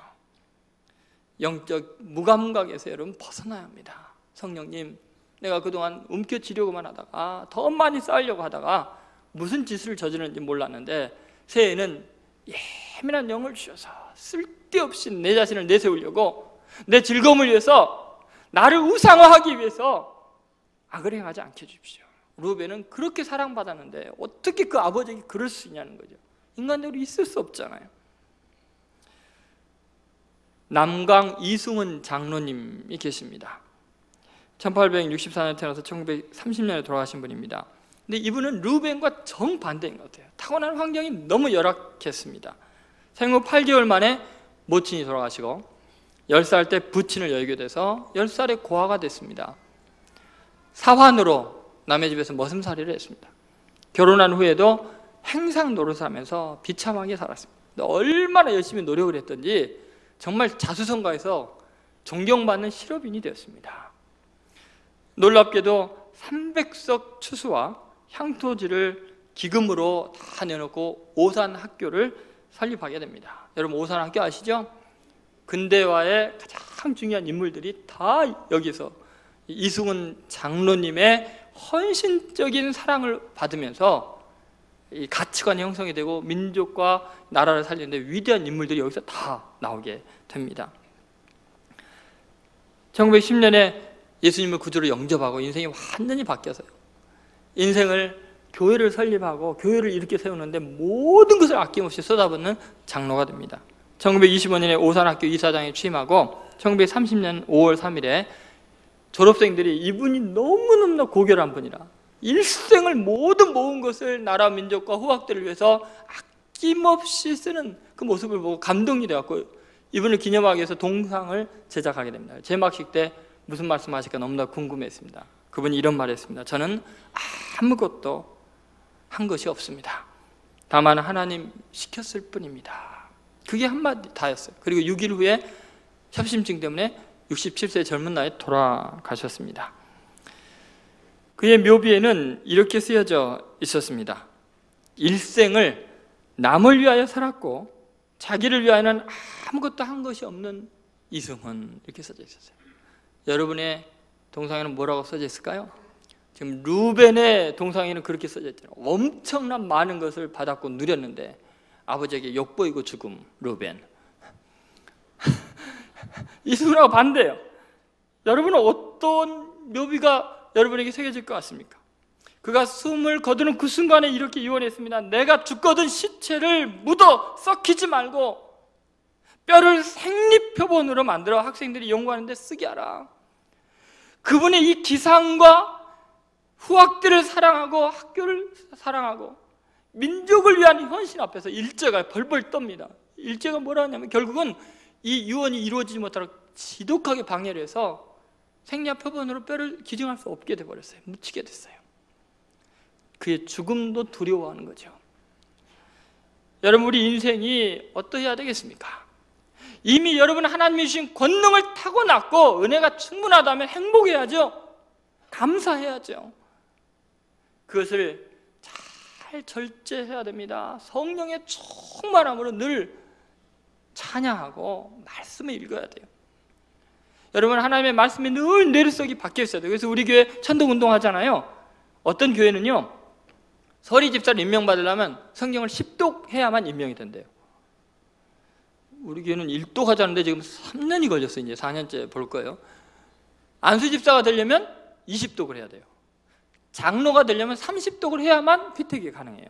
영적 무감각에서 여러분 벗어나야 합니다. 성령님, 내가 그동안 움켜쥐려고만 하다가 더 많이 쌓으려고 하다가 무슨 짓을 저지르는지 몰랐는데 새해에는 예민한 영을 주셔서 쓸데없이 내 자신을 내세우려고, 내 즐거움을 위해서, 나를 우상화하기 위해서 악을 행하지 않게 해주십시오. 루벤은 그렇게 사랑받았는데 어떻게 그 아버지에게 그럴 수 있냐는 거죠. 인간대로 있을 수 없잖아요. 남강 이승훈 장로님이 계십니다. 1864년에 태어나서 1930년에 돌아가신 분입니다. 근데 이분은 루벤과 정반대인 것 같아요. 타고난 환경이 너무 열악했습니다. 생후 8개월 만에 모친이 돌아가시고 10살 때 부친을 열게 돼서 10살에 고아가 됐습니다. 사환으로 남의 집에서 머슴살이를 했습니다. 결혼한 후에도 행상 노릇을 하면서 비참하게 살았습니다. 얼마나 열심히 노력을 했던지 정말 자수성가해서 존경받는 실업인이 되었습니다. 놀랍게도 300석 추수와 향토지를 기금으로 다 내놓고 오산 학교를 설립하게 됩니다. 여러분, 오산 학교 아시죠? 근대화의 가장 중요한 인물들이 다 여기서 이승훈 장로님의 헌신적인 사랑을 받으면서 이 가치관이 형성이 되고 민족과 나라를 살리는데 위대한 인물들이 여기서 다 나오게 됩니다. 1910년에 예수님을 구주로 영접하고 인생이 완전히 바뀌어서요, 인생을 교회를 설립하고 교회를 이렇게 세우는데 모든 것을 아낌없이 쏟아붓는 장로가 됩니다. 1925년에 오산학교 이사장에 취임하고 1930년 5월 3일에 졸업생들이 이분이 너무너무 고결한 분이라 일생을 모든 모은 것을 나라 민족과 후학들을 위해서 아낌없이 쓰는 그 모습을 보고 감동이 되었고 이분을 기념하기 위해서 동상을 제작하게 됩니다. 제막식 때 무슨 말씀하실까 너무나 궁금했습니다. 그분이 이런 말을 했습니다. 저는 아무것도 한 것이 없습니다. 다만 하나님 시켰을 뿐입니다. 그게 한마디 다였어요. 그리고 6일 후에 협심증 때문에 67세 젊은 나이에 돌아가셨습니다. 그의 묘비에는 이렇게 쓰여져 있었습니다. 일생을 남을 위하여 살았고 자기를 위하여는 아무것도 한 것이 없는 이승훈, 이렇게 써져 있었어요. 여러분의 동상에는 뭐라고 써져 있을까요? 지금 루벤의 동상에는 그렇게 써져 있잖아요. 엄청난 많은 것을 받았고 누렸는데 아버지에게 욕보이고 죽음 루벤. 이승훈하고 반대예요. 여러분은 어떤 묘비가 여러분에게 새겨질 것 같습니까? 그가 숨을 거두는 그 순간에 이렇게 유언했습니다. 내가 죽거든 시체를 묻어 썩히지 말고 뼈를 생리표본으로 만들어 학생들이 연구하는데 쓰게 하라. 그분의 이 기상과 후학들을 사랑하고 학교를 사랑하고 민족을 위한 헌신 앞에서 일제가 벌벌 떱니다. 일제가 뭐라 하냐면 결국은 이 유언이 이루어지지 못하도록 지독하게 방해를 해서 생리표본으로 뼈를 기증할 수 없게 돼버렸어요. 묻히게 됐어요. 그의 죽음도 두려워하는 거죠. 여러분, 우리 인생이 어떠해야 되겠습니까? 이미 여러분은 하나님이 주신 권능을 타고났고 은혜가 충분하다면 행복해야죠. 감사해야죠. 그것을 잘 절제해야 됩니다. 성령의 충만함으로 늘 찬양하고 말씀을 읽어야 돼요. 여러분, 하나님의 말씀이 늘 내르석이 박혀 있어야 돼요. 그래서 우리 교회 천독운동 하잖아요. 어떤 교회는요, 서리 집사를 임명받으려면 성경을 10독 해야만 임명이 된대요. 우리 교회는 1독 하자는데 지금 3년이 걸렸어요. 이제 4년째 볼 거예요. 안수 집사가 되려면 20독을 해야 돼요. 장로가 되려면 30독을 해야만 피택이 가능해요.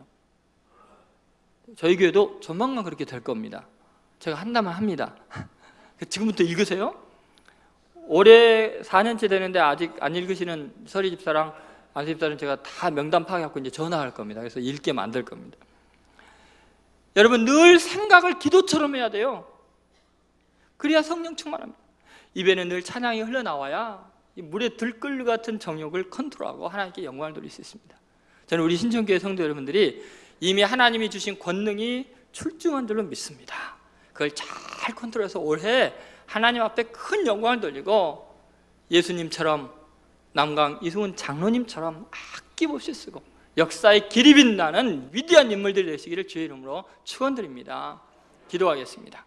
저희 교회도 조만간 그렇게 될 겁니다. 제가 한다면 합니다. 지금부터 읽으세요. 올해 4년째 되는데 아직 안 읽으시는 서리 집사랑 안수 집사는 제가 다 명단 파악해갖고 이제 전화할 겁니다. 그래서 읽게 만들 겁니다. 여러분, 늘 생각을 기도처럼 해야 돼요. 그래야 성령 충만합니다. 입에는 늘 찬양이 흘러나와야 이 물에 들끓 같은 정욕을 컨트롤하고 하나님께 영광을 돌릴 수 있습니다. 저는 우리 신천교회 성도 여러분들이 이미 하나님이 주신 권능이 출중한 줄로 믿습니다. 그걸 잘 컨트롤해서 올해 하나님 앞에 큰 영광을 돌리고 예수님처럼 남강 이승훈 장로님처럼 아낌없이 쓰고 역사의 길이 빛나는 위대한 인물들이 되시기를 주의 이름으로 축원드립니다. 기도하겠습니다.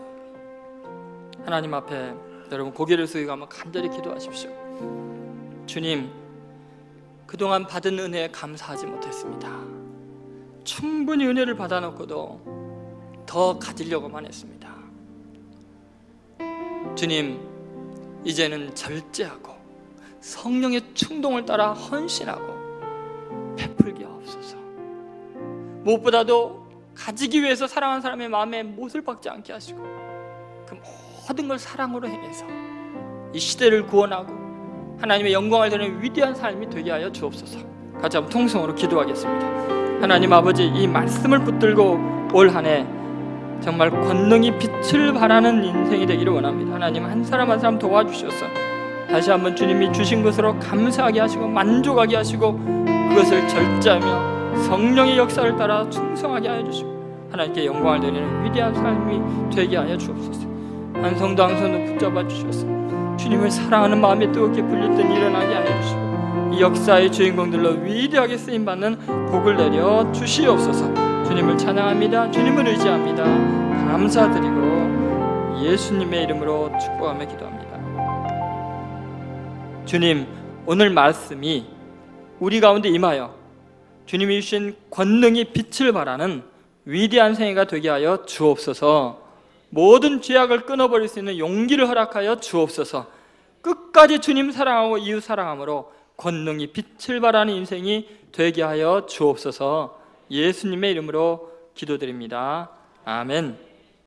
하나님 앞에 여러분 고개를 숙이고 한번 간절히 기도하십시오. 주님, 그동안 받은 은혜에 감사하지 못했습니다. 충분히 은혜를 받아놓고도 더 가지려고만 했습니다. 주님, 이제는 절제하고 성령의 충동을 따라 헌신하고 베풀게 하옵소서. 무엇보다도 가지기 위해서 사랑하는 사람의 마음에 못을 박지 않게 하시고 그 모든 걸 사랑으로 행해서 이 시대를 구원하고 하나님의 영광을 드리는 위대한 삶이 되게 하여 주옵소서. 같이 한번 통성으로 기도하겠습니다. 하나님 아버지, 이 말씀을 붙들고 올 한 해 정말 권능이 빛을 발하는 인생이 되기를 원합니다. 하나님, 한 사람 한 사람 도와주셔서 다시 한번 주님이 주신 것으로 감사하게 하시고 만족하게 하시고 그것을 절제하며 성령의 역사를 따라 충성하게 하여 주시고 하나님께 영광을 드리는 위대한 삶이 되게 하여 주옵소서. 한 성도 한 손을 붙잡아 주셔서 주님을 사랑하는 마음이 뜨겁게 불릴 때 일어나게 하여 주시고 이 역사의 주인공들로 위대하게 쓰임받는 복을 내려 주시옵소서. 주님을 찬양합니다. 주님을 의지합니다. 감사드리고 예수님의 이름으로 축복하며 기도합니다. 주님, 오늘 말씀이 우리 가운데 임하여 주님이 주신 권능이 빛을 발하는 위대한 생애가 되게 하여 주옵소서. 모든 죄악을 끊어버릴 수 있는 용기를 허락하여 주옵소서. 끝까지 주님 사랑하고 이웃 사랑함으로 권능이 빛을 발하는 인생이 되게 하여 주옵소서. 예수님의 이름으로 기도드립니다. 아멘.